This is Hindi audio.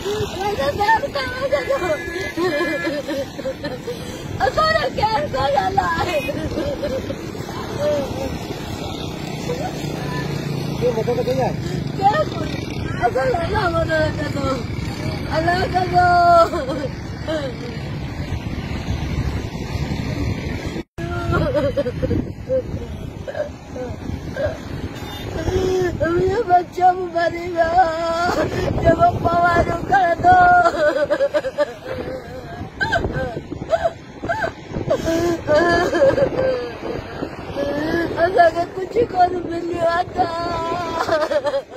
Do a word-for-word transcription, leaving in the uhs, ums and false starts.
असांजा केरु कोन हलाए मदद कजाए केरु असां अलाह मदद कंदो अलाह कंदो मुझे बच्चा मरेगा जब पवार कर दो असांखे कुछ कोन मिलियो आता।